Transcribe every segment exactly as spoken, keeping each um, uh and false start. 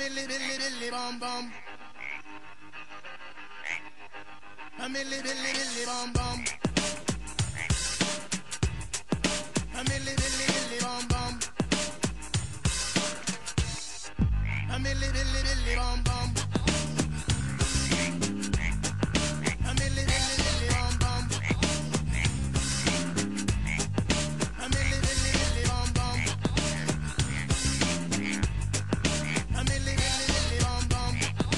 milli billi billi bom bom. A milli billi billi bom bom. A milli billi billi bom bom. A milli billi billi bom bom. A milli billi billi bom bom. A milli billi billi bom bom. A milli billi billi bom bom.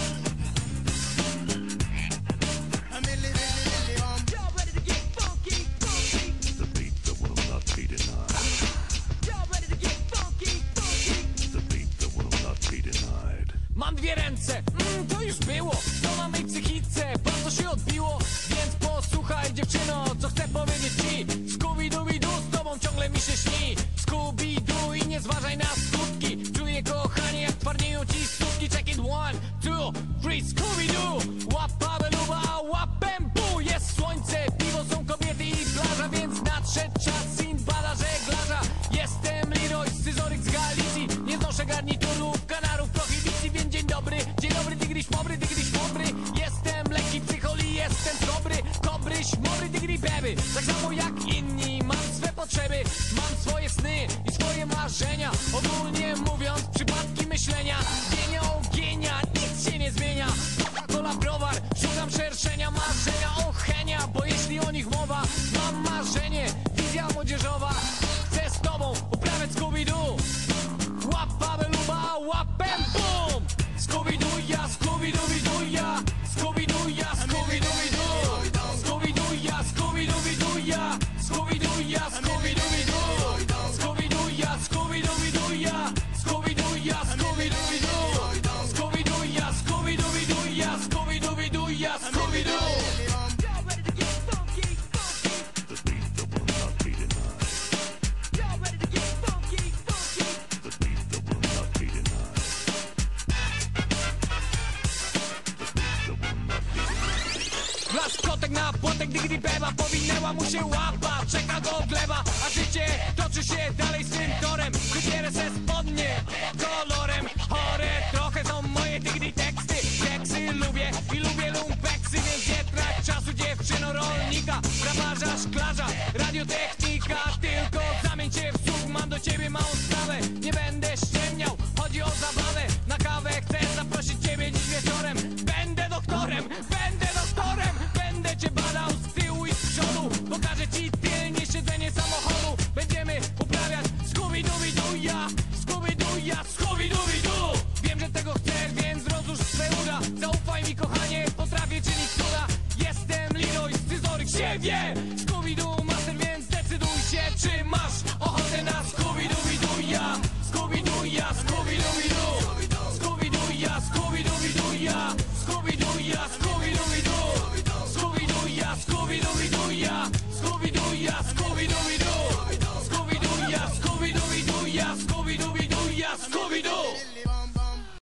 A milli billi billi bom. Y'all ready to get funky, funky? The beat that will not be denied. Y'all ready to get funky, funky? The beat that will not be denied. Mam dwie ręce, mm, to już było. To na mej psychice, bardzo się odbiło. Więc posłuchaj dziewczyno, co chcę powiedzieć ci. Scooby-Dooby-Doo, z tobą ciągle mi się śni. Scooby-Doo i nie zważaj na skutki. Czuję kochanie, jak twardnieją ci stópki. Check it one, two, three, Scooby-Doo. Łapa beluba, łapem bu. Jest słońce, piwo, są kobiety i plaża. Więc nadszedł czas Sinbada żeglarza. Jestem Leroy, scyzoryk z Galicji. Nie znoszę garniturów, kanarów, prohibicji. Więc dzień dobry, dzień dobry, tygryś pobry, tygryś pobry. Jestem lekki psycholi, jestem dobry. Kobryś, mobry, tygry beby. Tak samo jak inni, mam swe potrzeby. Mam swoje sny i swoje marzenia. Ogólnie mówiąc, przypadki myślenia. Gienia ogienia, nic się nie zmienia. Coca-Cola, browar, szukam szerszenia. Marzenia ochenia, bo jeśli o nich mowa, mam marzenie, wizja młodzieżowa. Chcę z tobą uprawiać Scooby-Doo. Łapa beluba, łapem bum. Scooby-Doo, ja, Scooby-Dooby-Doo, ja. Scooby-Doo, ja, Scooby-Dooby-Doo. Scooby-Doo, ja, Scooby-Dooby-Doo, ja. Scooby-Doo, ja, Scooby-Dooby-Doo. Scooby-Doo, ja, Scooby-Dooby-Doo, ja. Scooby-Doo, ja, Scooby-Dooby-Doo. Scooby-Doo, ja, Scooby-Dooby-Doo, ja. Scooby-Dooby-Doo, ja, Scooby-Doo. Y'all ready to get funky, funky? The beat that will not be denied. Y'all ready to get funky, funky? The beat that will not be denied. The beat that will not be denied. Blaskotek na płotek, digri beba. Powinęła mu się łapa, czeka go gleba. A życie toczy się dalej swym torem. Wybierę se spodnie kolorem. Chore trochę są moje digri teksty. Teksty lubię i lubię lumpeksy. Więc nie trać czasu dziewczyno rolnika. Brawarza, szklarza, radiotechnika. Tylko zamień się w słuch, mam do ciebie małą sprawę. Nie będę ściemniał, chodzi o zabawę. Na kawę chcę zaprosić ciebie dziś wieczorem. Będę doktorem, będę doktorem. Będę cię badał z tyłu i z przodu. Pokażę ci tylnie siedzenie samochodu. Będziemy uprawiać Scooby-Dooby-Doo, ja. Scooby-Doo, ja, Scooby-Dooby-Doo. Wiem, że tego chcesz, więc rozłóż swe uda.